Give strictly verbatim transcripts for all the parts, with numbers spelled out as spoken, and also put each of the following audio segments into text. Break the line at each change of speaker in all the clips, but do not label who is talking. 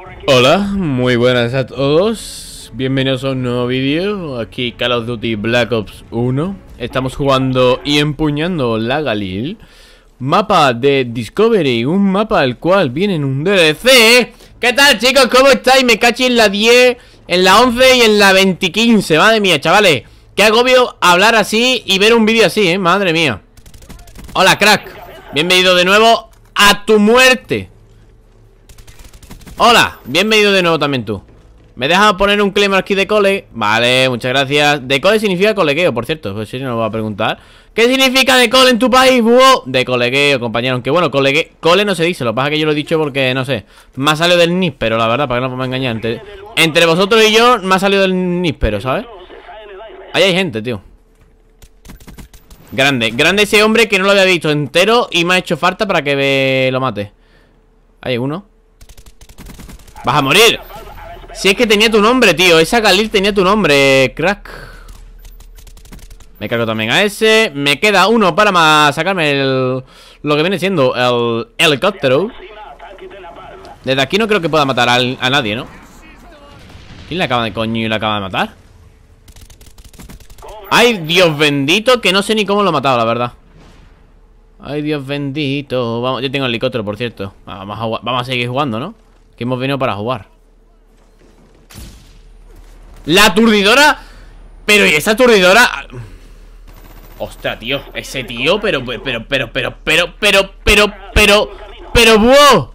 Hola, muy buenas a todos. Bienvenidos a un nuevo vídeo. Aquí Call of Duty Black Ops uno. Estamos jugando y empuñando la Galil. Mapa de Discovery, un mapa al cual viene en un D L C. ¿Qué tal, chicos? ¿Cómo estáis? Me caché en la diez, en la once y en la veinte quince. Madre mía, chavales. Qué agobio hablar así y ver un vídeo así, eh. Madre mía. Hola, crack. Bienvenido de nuevo a tu muerte. Hola, bienvenido de nuevo también tú. ¿Me dejas poner un claim aquí de cole? Vale, muchas gracias. De cole significa colegueo, por cierto. Pues si no lo voy a preguntar. ¿Qué significa de cole en tu país? ¡Wow! De colegueo, compañero. Aunque bueno, colegue... cole no se dice. Lo que pasa es que yo lo he dicho porque, no sé, me ha salido del níspero, la verdad, para que no me engañen. Entre, entre vosotros y yo me ha salido del níspero, ¿sabes? Ahí hay gente, tío. Grande, grande ese hombre que no lo había visto entero y me ha hecho falta para que me lo mate. Ahí hay uno. ¡Vas a morir! Si es que tenía tu nombre, tío. Esa Galil tenía tu nombre, crack. Me cargo también a ese. Me queda uno para sacarme el... lo que viene siendo el helicóptero. Desde aquí no creo que pueda matar a, a nadie, ¿no? ¿Quién le acaba de coño y le acaba de matar? ¡Ay, Dios bendito! Que no sé ni cómo lo he matado, la verdad. ¡Ay, Dios bendito! Vamos, yo tengo el helicóptero, por cierto. Vamos a, vamos a seguir jugando, ¿no? Que hemos venido para jugar. ¡La aturdidora! Pero, ¿y esa aturdidora? Ostras, tío. Ese tío, pero, pero, pero, pero, pero, pero, pero, pero, pero, pero, wow.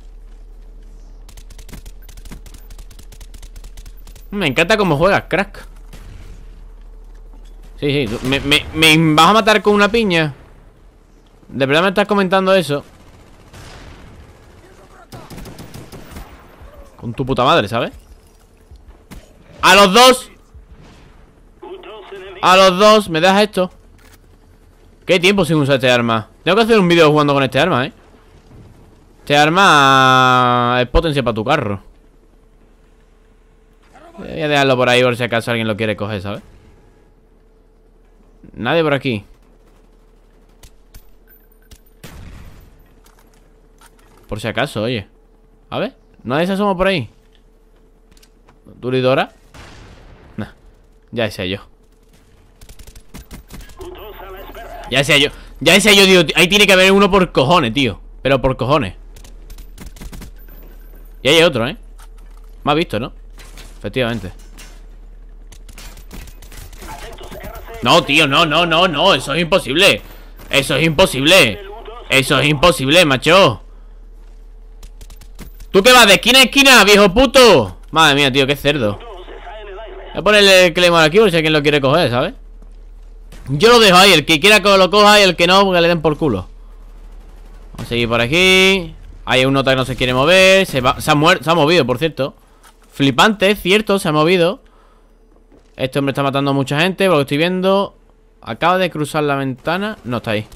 Me encanta cómo juegas, crack. Sí, sí, me, me, me vas a matar con una piña. ¿De verdad me estás comentando eso? Con tu puta madre, ¿sabes? ¡A los dos! ¡A los dos! ¿Me das esto? ¿Qué tiempo sin usar este arma? Tengo que hacer un vídeo jugando con este arma, ¿eh? Este arma es potencia para tu carro. Voy a dejarlo por ahí por si acaso alguien lo quiere coger, ¿sabes? Nadie por aquí. Por si acaso, oye. A ver, nadie se asoma por ahí. ¿Turidora? Nah, ya sé yo. Ya sé yo. Ya sé yo, tío. Ahí tiene que haber uno por cojones, tío. Pero por cojones. Y ahí hay otro, ¿eh? Me has visto, ¿no? Efectivamente. No, tío, no, no, no, no. Eso es imposible. Eso es imposible. Eso es imposible, macho. ¿Tú qué vas de esquina a esquina, viejo puto? Madre mía, tío, qué cerdo. Voy a ponerle el claymore aquí por si alguien lo quiere coger, ¿sabes? Yo lo dejo ahí, el que quiera que lo coja y el que no, que le den por culo. Vamos a seguir por aquí. Hay un nota que no se quiere mover. Se, va, se, ha, muerto, se ha movido, por cierto. Flipante, cierto, se ha movido. Este hombre está matando a mucha gente, por lo que estoy viendo. Acaba de cruzar la ventana. No, está ahí.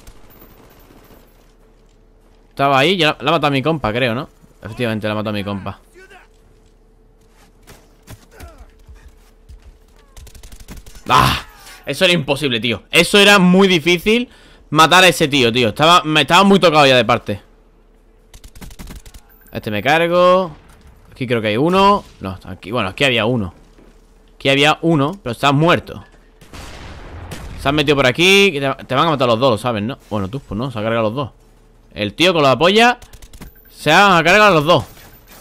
Estaba ahí, ya la, la ha matado a mi compa, creo, ¿no? Efectivamente, la ha matado a mi compa. ¡Ah! Eso era imposible, tío. Eso era muy difícil matar a ese tío, tío. Estaba, me estaba muy tocado ya de parte. Este me cargo. Aquí creo que hay uno. No, aquí, bueno, aquí había uno. Aquí había uno, pero está muerto. Se han metido por aquí. Te, te van a matar los dos, lo sabes, ¿no? Bueno, tú, pues no, se ha cargado los dos. El tío con la polla se van a cargar los dos.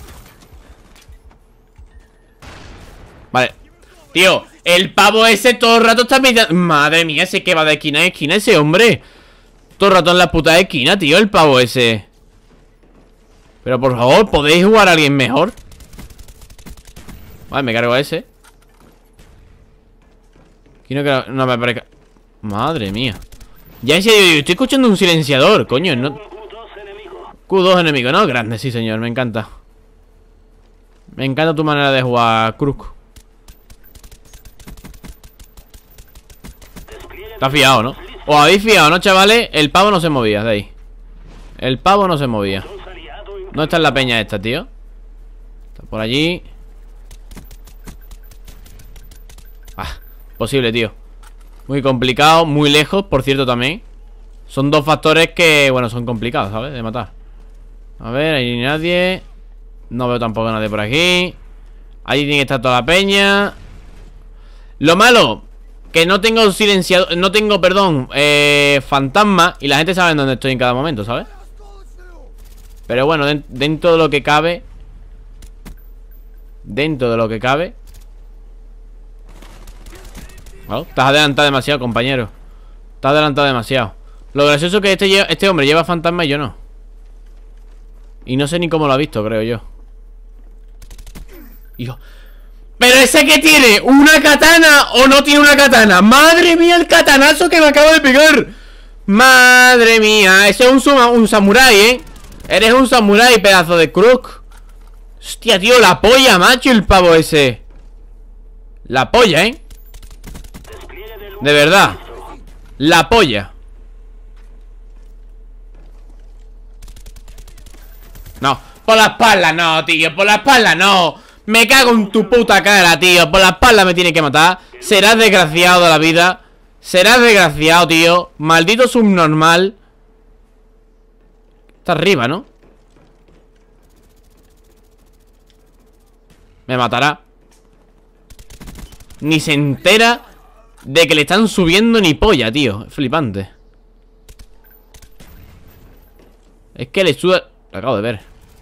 Vale. Tío, el pavo ese todo el rato está mirando. Madre mía, ese que va de esquina a esquina, ese hombre. Todo el rato en la puta esquina, tío, el pavo ese. Pero por favor, ¿podéis jugar a alguien mejor? Vale, me cargo a ese. Aquí no, que no me aparezca. Madre mía. Ya ese, yo estoy escuchando un silenciador, coño, no. Q dos enemigo, ¿no? Grande, sí, señor, me encanta. Me encanta tu manera de jugar, Kruk. Está fiado, ¿no? Os habéis fiado, ¿no, chavales? El pavo no se movía, de ahí. El pavo no se movía. ¿Dónde está la peña esta, tío? Está por allí. Ah, posible, tío. Muy complicado, muy lejos, por cierto, también. Son dos factores que, bueno, son complicados, ¿sabes? De matar. A ver, ahí nadie. No veo tampoco a nadie por aquí. Allí tiene que estar toda la peña. Lo malo, que no tengo silenciado, no tengo, perdón, eh, fantasma. Y la gente sabe dónde estoy en cada momento, ¿sabes? Pero bueno, de, dentro de lo que cabe. Dentro de lo que cabe. Oh, estás adelantado demasiado, compañero. Estás adelantado demasiado. Lo gracioso es que este, este hombre lleva fantasma y yo no. Y no sé ni cómo lo ha visto, creo yo. Hijo. ¿Pero ese que tiene? ¿Una katana o no tiene una katana? ¡Madre mía el katanazo que me acaba de pegar! ¡Madre mía! Ese es un, un samurái, ¿eh? Eres un samurái, pedazo de crook. Hostia, tío, la polla, macho, el pavo ese. La polla, ¿eh? De verdad. La polla. No, por la espalda no, tío. Por la espalda no. Me cago en tu puta cara, tío. Por la espalda me tiene que matar. Serás desgraciado de la vida. Serás desgraciado, tío. Maldito subnormal. Está arriba, ¿no? Me matará. Ni se entera de que le están subiendo ni polla, tío. Es flipante. Es que le suda... Lo acabo de ver.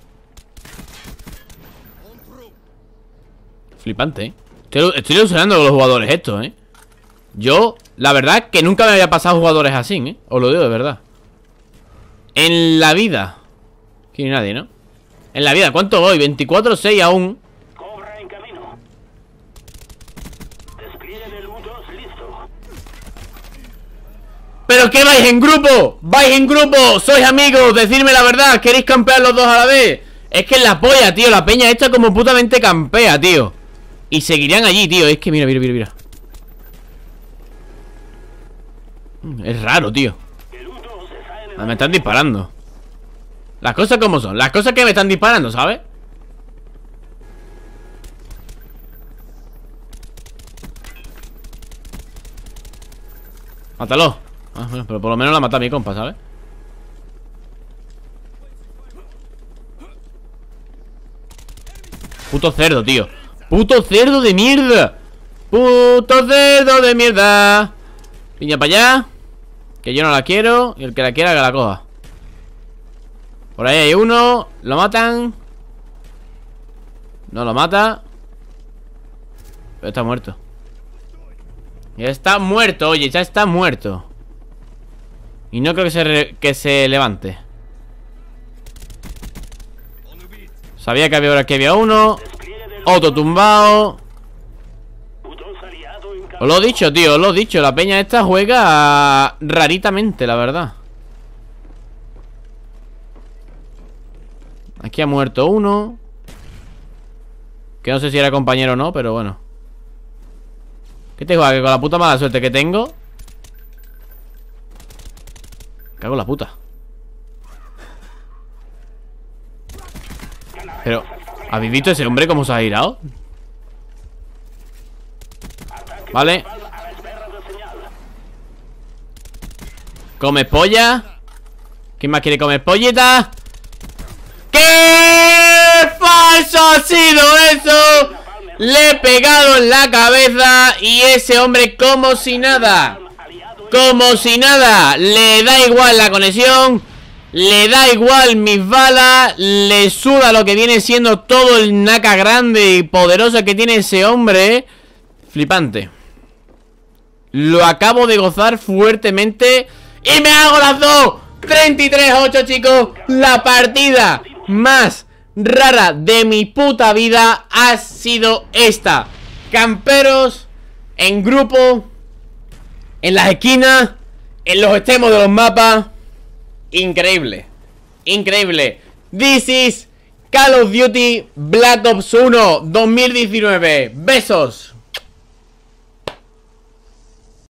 Flipante, ¿eh? Estoy, estoy ilusionando con los jugadores estos, ¿eh? Yo, la verdad, que nunca me había pasado jugadores así, ¿eh? Os lo digo de verdad. En la vida. Aquí no hay nadie, ¿no? En la vida, ¿cuánto voy? veinticuatro seis aún.
Cobra en camino. Despliegue del U dos listo.
¿Pero qué vais en grupo? ¿Vais en grupo? ¿Sois amigos? Decidme la verdad. ¿Queréis campear los dos a la vez? Es que es la polla, tío. La peña esta como putamente campea, tío. Y seguirían allí, tío. Es que mira, mira, mira, mira. Es raro, tío. Me están disparando. Las cosas como son. Las cosas que me están disparando, ¿sabes? Mátalo. Ah, bueno, pero por lo menos la mata a mi compa, ¿sabes? Puto cerdo, tío. Puto cerdo de mierda. Puto cerdo de mierda. Piña para allá. Que yo no la quiero. Y el que la quiera que la coja. Por ahí hay uno. Lo matan. No lo mata. Pero está muerto. Ya está muerto, oye, ya está muerto. Y no creo que se, re que se levante. Sabía que había ahora que había uno. Otro tumbado. Os lo he dicho, tío, os lo he dicho. La peña esta juega raritamente, la verdad. Aquí ha muerto uno. Que no sé si era compañero o no, pero bueno. ¿Qué te juega? Que con la puta mala suerte que tengo. Cago en la puta. Pero, ¿habéis visto ese hombre cómo se ha girado? Vale. Come polla. ¿Quién más quiere comer pollita? ¡Qué falso ha sido eso! Le he pegado en la cabeza. Y ese hombre como si nada. Como si nada. Le da igual la conexión. Le da igual mis balas. Le suda lo que viene siendo todo el naca grande y poderoso que tiene ese hombre. Flipante. Lo acabo de gozar fuertemente. Y me hago las dos. treinta y tres a ocho, chicos. La partida más rara de mi puta vida ha sido esta. Camperos en grupo, en las esquinas, en los extremos de los mapas. Increíble. Increíble. This is Call of Duty Black Ops uno dos mil diecinueve. Besos.